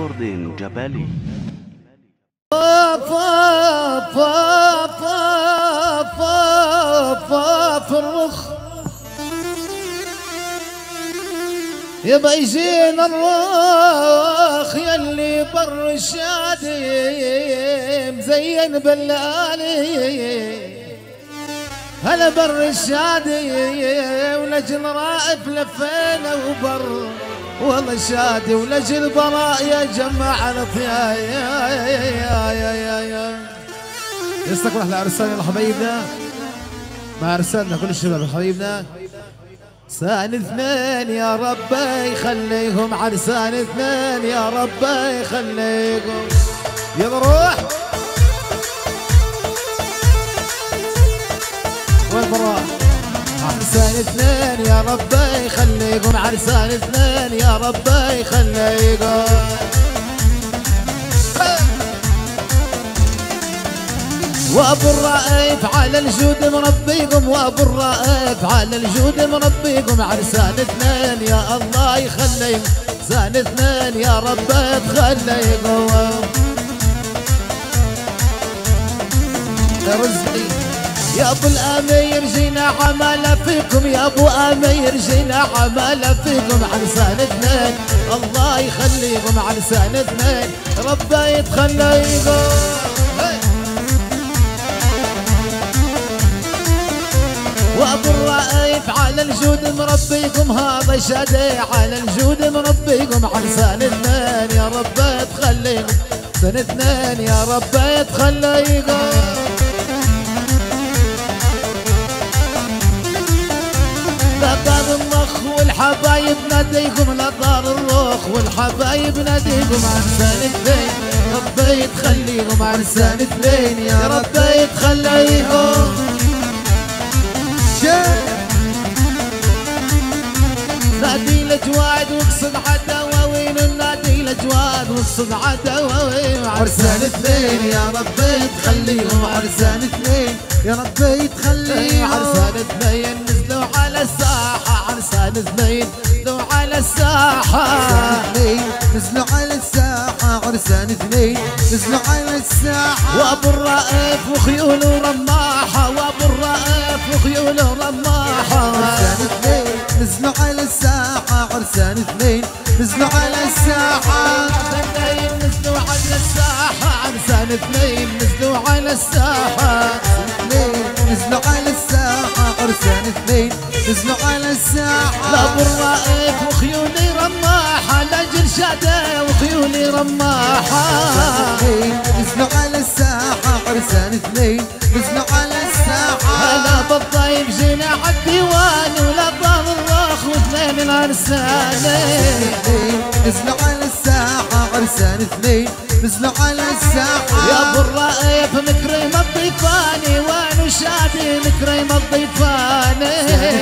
ريكوردين جبالي. الرخ يبا يجينا الرخ يلي بر الشادي مزين بالليالي هلا بر الشادي ولجل رائف لفينا وبر والله شادي ولجل براء يا جماعة الطيا يستقبل احلى ارسالنا لحبايبنا مع ارسالنا كل الشباب حبايبنا. عرسان اثنين يا ربي يخليهم عرسان اثنين يا ربي يخليهم يلا روح والبراء عرسان اثنين يا ربي يخليكم عرسان اثنين يا ربي يخليكم وابو الرائف على الجود مربيكم وابو الرائف على الجود مربيكم عرسان اثنين يا الله يخليكم عرسان اثنين يا ربي تخليكم رزقي يا ابو الامير جينا عمالة فيكم يا ابو امير جينا عمالة فيكم عرسان اثنين الله يخليكم عرسان اثنين ربي يتخليكم وابو الرائف على الجود مربيكم هذا شادي على الجود مربيكم عرسان اثنين يا ربي تخليكم عرسان اثنين يا ربي تخليكم لا دار الرخ والحبايب ناديكم لا دار الرخ والحبايب ناديكم عرسان اثنين ربي تخليكم عرسان اثنين يا ربي تخليكم نادي الجواد واقصد عدواوين النادي الجواد واقصد عدواوين عرسان اثنين يا ربي تخليهم عرسان اثنين يا ربي تخليهم عرسان اثنين نزلوا على الساحة عرسان اثنين نزلوا على الساحة نزلوا على الساحة عرسان اثنين نزلوا على الساحة وابو الرائف وخيوله رماحة وابو الرائف وخيوله رماحة عرسان اثنين نزلوا على الساحة عرسان اثنين نزلوا على الساحة نزلوا على الساحة عرسان اثنين نزلوا على الساحة نزلوا على الساحة عرسان اثنين نزلوا على الساحة لا ابو الرائف وخيولي رماحة لاجل شادي وخيولي رماحة نزلوا على الساحة عرسان اثنين نزلوا على الساحة هلا بالضيف جينا عالديوان ولا ضال الرخ واثنين العرسان نزلوا على الساحة عرسان اثنين نزلوا على الساحة يا ابو الرائف مكرم الضيفاني وانا شادي مكرم الضيفاني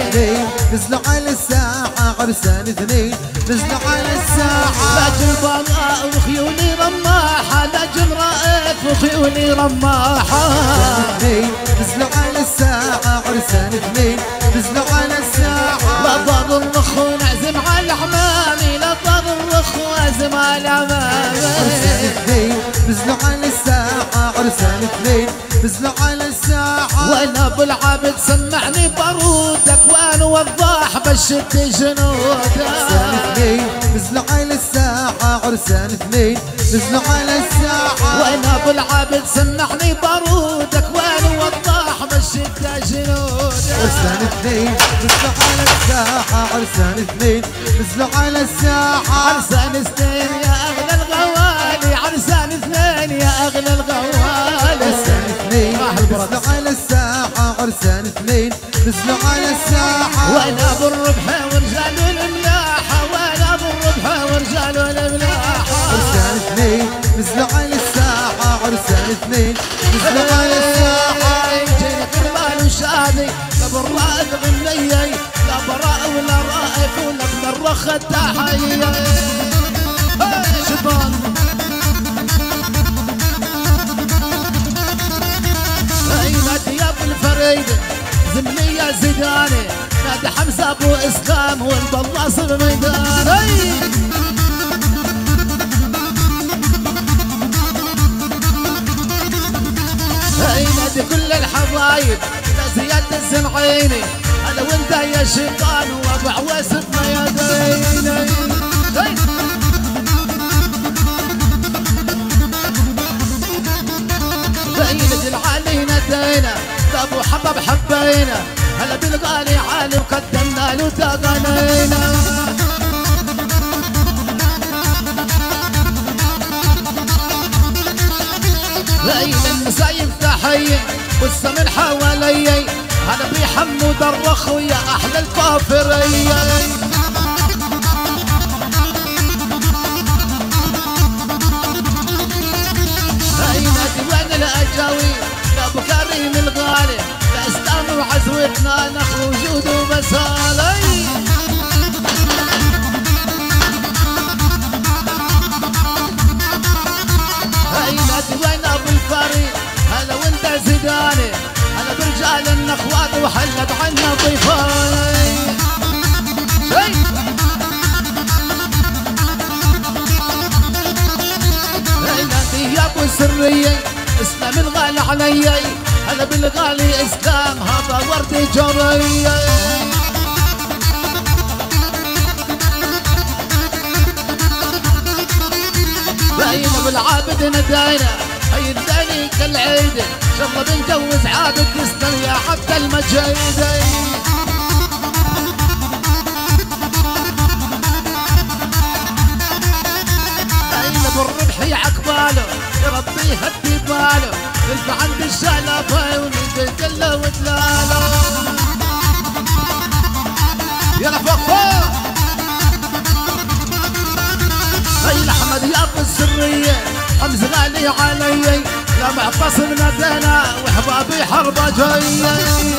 نزلوا على الساحة عرسان اثنين نزلوا على الساحة لاجل براء وخيولي رماحة لاجل رائف وخيولي رماحة نزلوا على الساحة عرسان اثنين نزلوا على الساحة لا ضار الرخ ونعزم على عمامي لا ضار الرخ وعزم على عمامي عرسان اثنين نزلوا على الساحة عرسان اثنين نزلوا على الساحة وانا ابو العابد سمعني بارودك وانا وضاح بشد جنودك عرسان اثنين نزلوا على الساحة عرسان اثنين نزلوا على الساحة وانا ابو العابد سمعني بارودك وانا وضاح بشد جنودك عرسان اثنين نزلوا على الساحة عرسان اثنين نزلوا على الساحة عرسان اثنين يا اغلى الغوالي عرسان اثنين يا اغلى الغوالي عرسان اثنين نزلوا على الساحة عرسان اثنين نزلوا على الساحة وانا ابو الربح ورجال الملاحة وانا ابو الربح ورجال الملاحة عرسان اثنين نزلوا على الساحة عرسان اثنين نزلوا على الساحة جينا كربان وشادي لا بالرائف غنيي لا براء ولا رائف ولا ابن الرخ التحية شبان نادي يا ابو الفريد زملي يا زيداني نادي حمزه ابو اسلام والبلاص بميداني كل الحبايب زياد الزنعيني انا وانت يا شيطان وابو عويس بمياديني بين العالي ندينا ابو حبب حبينا هلا بالغالي عالي وقدمنا له تغنينا بين المسايب تحيي والسمن حوالي هلا بحمود الرخ ويا احلى الكافريه بين ديوان الاجاوي ابو كريم الغالي اسلام وعزوتنا نخ وجود وبسالي هينا ديوان ابو الفريق هلا وانت زيداني هلا برجال النخوات وحلت عنا ضيفاني هينا دياب والسريه اسلام الغالي علي هلا بالغالي اسلام هذا وردي جري باين بالعابد ندينا هي الدني كالعيد ان شاء الله بنجوز عابد تسلم يا عبد المجيد باين بالربح يعقباله يا ربي يهدي باله يلف عند الشلفه ونجله ودلاله يلا فوق فوق هي احمد يابو السريه حمزه غالي علي لا معتصم ندينا واحبابي حربه جايه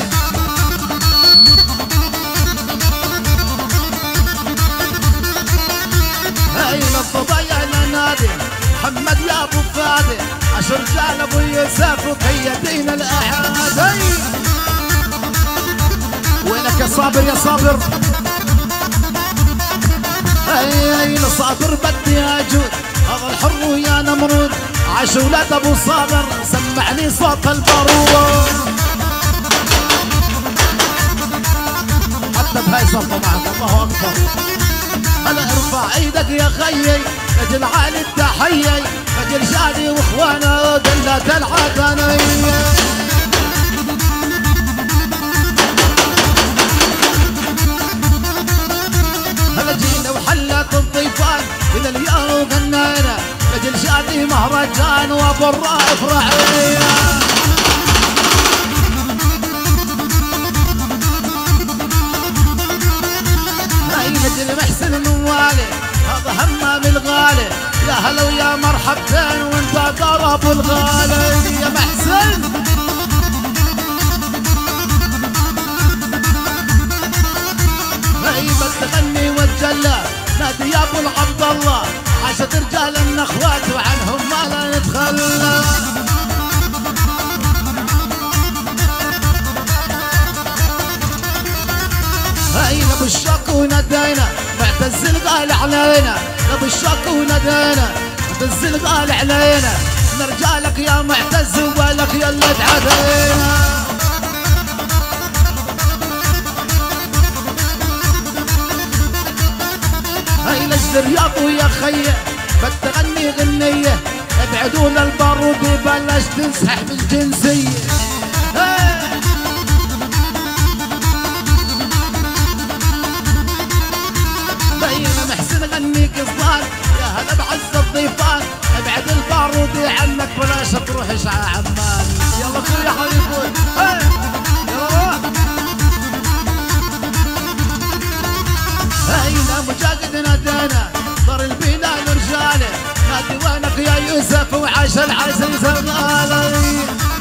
هي الضبايا نادي محمد يا ابو فادي 10 رجال ابو يوسف وقيادين الاعادي وينك يا صابر يا صابر هي صابر بدي اجود هذا الحر ويا نمرود عاش ولاد ابو صابر سمعني صوت البارود حتى بهاي صفه معك الله اكبر هلا ارفع ايدك يا خيي رجل عالي التحيي رجل شادي واخوانه دلة العدنية هلا جينا وحلت الضيفان الى اليوم غنينا رجل شادي مهرجان وابو الرائف رعية هاي رجل محسن النوالي هذا همام الغالي يا هلا ويا مرحبتين وانت ضرب الغالي يا محسن هاي بتغني وتجلى نادي يا ابو العبد الله عاشت رجال النخوات وعنهم ما لا نتخلى هاي ابو الشوك وندينا معتز الغالي علينا ابو الشوك وندينا معتز الغالي علينا نرجع لك يا معتز وبالك يلا تعدينا هاي لجل الرياض ويا خيه بتغني غنيه ابعدوا للبارود بلاش تنسحب الجنسيه بينا محسن غني قصدان يا هلا بعز الضيفان ابعد البارود عنك بلاش تروح على عمان يلا كل يا حبيبي هينا مجاهد نادينا ضر البناء رجاله نادي وينك يا يوسف وعاش العزيز الغالي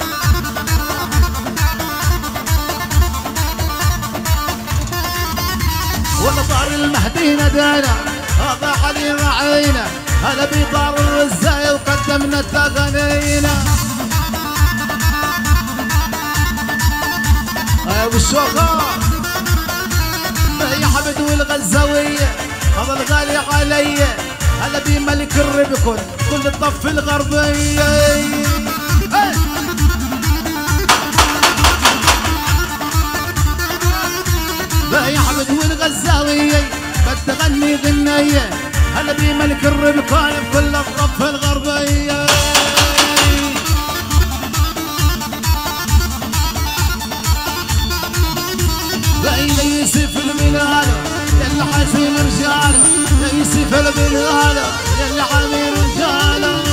والله طار المهدي نادينا هذا علي رعينا هلا بطار الرزاية وقدمنا التغنينا والشوخة يا حمد والغزاوية هذا الغالي علي هلا بملك الربكن كل الضف الغربية الغزاوية بتغني غنية هلا بملك الربكان بكل الضفة الغربية. بين يوسف المنالة يلا حسين رجاله يا يوسف المنالة يلا عمير رجاله.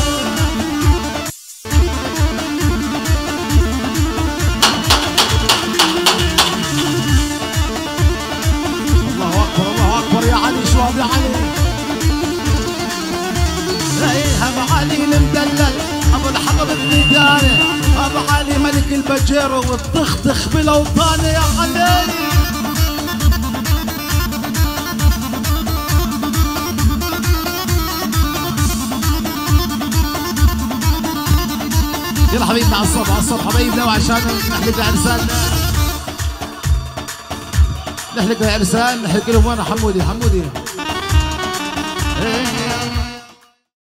الله اكبر يا علي شباب يا علي. ايه ابو علي المدلل ابو الحطب بن داري ابو علي ملك البجير والطخطخ بالاوطان يا علي. يلا حبيبنا على الصبح حبايبنا وعشان نحلق العرسان نحلق العرسان نحلق لهم. وين حمودي